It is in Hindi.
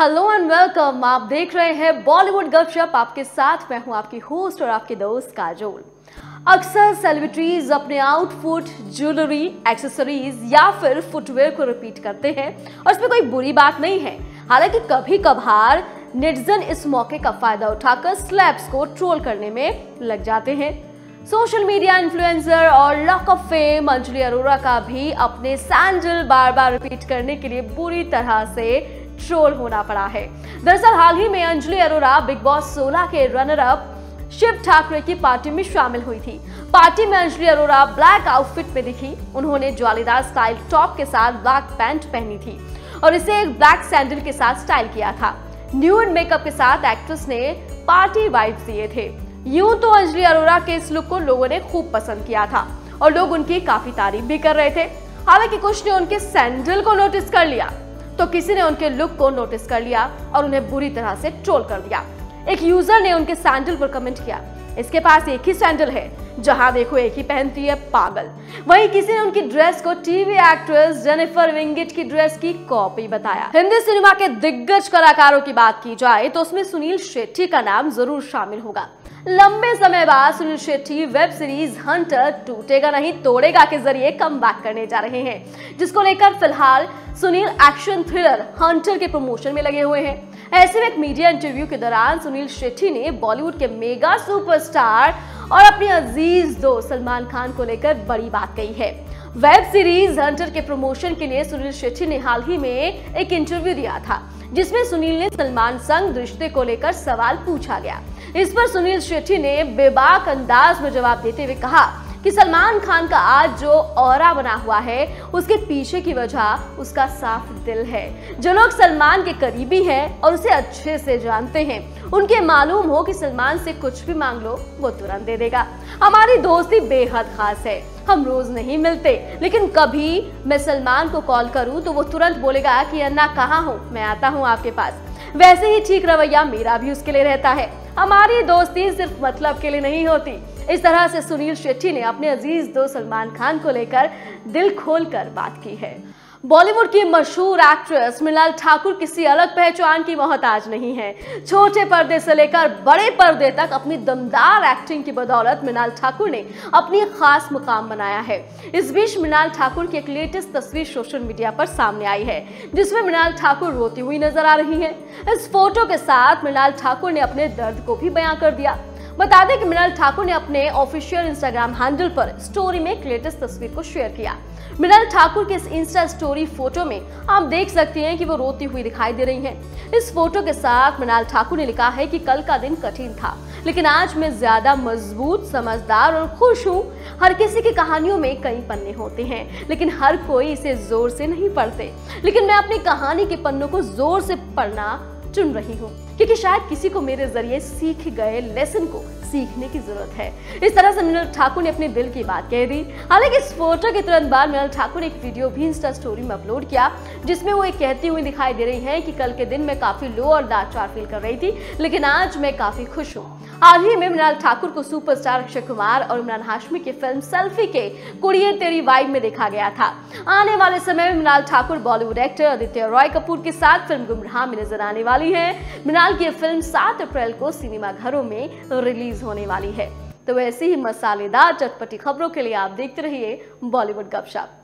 Hello and welcome. आप देख रहे हैं बॉलीवुड गपशप। आपके साथ मैं हूं आपकी होस्ट और आपकी दोस्त काजोल। अक्सर सेलिब्रिटीज अपने आउटफिट, ज्वेलरी, एक्सेसरीज या फिर फुटवेयर को रिपीट करते हैं और इसमें कोई बुरी बात नहीं है। हालांकि कभी कभार नेटिजन इस मौके का फायदा उठाकर स्लैब्स को ट्रोल करने में लग जाते हैं। सोशल मीडिया इन्फ्लुएंसर और Lock Upp fame Anjali Arora का भी अपने सैंडल बार बार रिपीट करने के लिए बुरी तरह से ट्रोल होना पड़ा है। दरअसल हाल ही में अंजलि अरोरा बिग बॉस 16 के रनर अप शिव ठाकरे की पार्टी में शामिल हुई थी। पार्टी में अंजलि अरोरा ब्लैक आउटफिट में दिखी। उन्होंने ज्वालीदार स्टाइल टॉप के साथ ब्लैक पैंट पहनी थी और इसे एक ब्लैक सैंडल के साथ स्टाइल किया था। न्यूड मेकअप के साथ एक्ट्रेस ने पार्टी वाइब्स दिए थे। यूं तो अंजलि अरोरा के इस लुक को लोगों ने खूब पसंद किया था और लोग उनकी काफी तारीफ भी कर रहे थे। हालांकि कुछ ने उनके सैंडल को नोटिस कर लिया तो किसी ने उनके लुक को नोटिस कर लिया और उन्हें बुरी तरह से ट्रोल कर दिया। एक यूजर ने उनके सैंडल पर कमेंट किया, इसके पास एक ही सैंडल है, जहां देखो एक ही पहनती है, पागल। वहीं किसी ने उनकी ड्रेस को टीवी एक्ट्रेस जेनिफर विंगेट की ड्रेस की कॉपी बताया। हिंदी सिनेमा के दिग्गज कलाकारों की बात की जाए तो उसमें सुनील शेट्टी का नाम जरूर शामिल होगा। लंबे समय बाद Sunil Shetty web series Hunter टूटेगा नहीं तोड़ेगा के जरिए कमबैक करने जा रहे हैं, जिसको लेकर फिलहाल सुनील एक्शन थ्रिलर हंटर के प्रमोशन में लगे हुए हैं। ऐसे में एक मीडिया इंटरव्यू के दौरान सुनील शेट्टी ने बॉलीवुड के मेगा सुपरस्टार और अपने अजीज दोस्त सलमान खान को लेकर बड़ी बात कही है। वेब सीरीज हंटर के प्रमोशन के लिए सुनील शेट्टी ने हाल ही में एक इंटरव्यू दिया था, जिसमें सुनील ने सलमान संग रिश्ते को लेकर सवाल पूछा गया। इस पर सुनील शेट्टी ने बेबाक अंदाज में जवाब देते हुए कहा कि सलमान खान का आज जो ऑरा बना हुआ है उसके पीछे की वजह उसका साफ दिल है। जो लोग सलमान के करीबी हैं और उसे अच्छे से जानते हैं, उनके मालूम हो कि सलमान से कुछ भी मांग लो वो तुरंत दे देगा। हमारी दोस्ती बेहद खास है, हम रोज नहीं मिलते, लेकिन कभी मैं सलमान को कॉल करूं तो वो तुरंत बोलेगा कि अन्ना कहाँ हो, मैं आता हूं आपके पास। वैसे ही ठीक रवैया मेरा भी उसके लिए रहता है। हमारी दोस्ती सिर्फ मतलब के लिए नहीं होती। इस तरह से सुनील शेट्टी ने अपने अजीज दोस्त सलमान खान को लेकर दिल खोलकर बात की है। बॉलीवुड की मशहूर एक्ट्रेस मृणाल ठाकुर किसी अलग पहचान की मोहताज नहीं है। छोटे पर्दे से लेकर बड़े पर्दे तक अपनी दमदार एक्टिंग की बदौलत मृणाल ठाकुर ने अपनी खास मुकाम बनाया है। इस बीच मृणाल ठाकुर की एक लेटेस्ट तस्वीर सोशल मीडिया पर सामने आई है, जिसमें मृणाल ठाकुर रोती हुई नजर आ रही है। इस फोटो के साथ मृणाल ठाकुर ने अपने दर्द को भी बयां कर दिया। बता दें कि मृणाल ठाकुर ने अपने ऑफिशियल इंस्टाग्राम हैंडल पर स्टोरी में एक लेटेस्ट तस्वीर को शेयर किया। मृणाल ठाकुर के इस इंस्टा स्टोरी फोटो में आप देख सकते हैं कि वो रोती हुई दिखाई दे रही हैं। इस फोटो के साथ मृणाल ठाकुर ने लिखा है कि कल का दिन कठिन था, लेकिन आज मैं ज्यादा मजबूत, समझदार और खुश हूँ। हर किसी की कहानियों में कई पन्ने होते हैं, लेकिन हर कोई इसे जोर से नहीं पढ़ते। लेकिन मैं अपनी कहानी के पन्नों को जोर से पढ़ना चुन रही हूँ, क्योंकि शायद किसी को मेरे जरिए सीख गए लेसन को सीखने की जरूरत है। इस तरह से मृणाल ठाकुर ने अपने दिल की बात कह दी। हालांकि इस फोटो के तुरंत बाद मृणाल ठाकुर ने एक वीडियो भी इंस्टा स्टोरी में अपलोड किया, जिसमें वो कहती हुई दिखाई दे रही है कि कल के दिन मैं काफी लो और लाचार फील कर रही थी, लेकिन आज मैं काफी खुश हूँ। हाल ही में मृणाल ठाकुर को सुपरस्टार अक्षय कुमार और इमरान हाशमी की फिल्म सेल्फी के कुड़िए तेरी वाइब में देखा गया था। आने वाले समय में मृणाल ठाकुर बॉलीवुड एक्टर आदित्य रॉय कपूर के साथ फिल्म गुमराह में नजर आने वाली है। मृणाल की फिल्म 7 अप्रैल को सिनेमा घरों में रिलीज होने वाली है। तो ऐसी ही मसालेदार चटपटी खबरों के लिए आप देखते रहिए बॉलीवुड गपशप।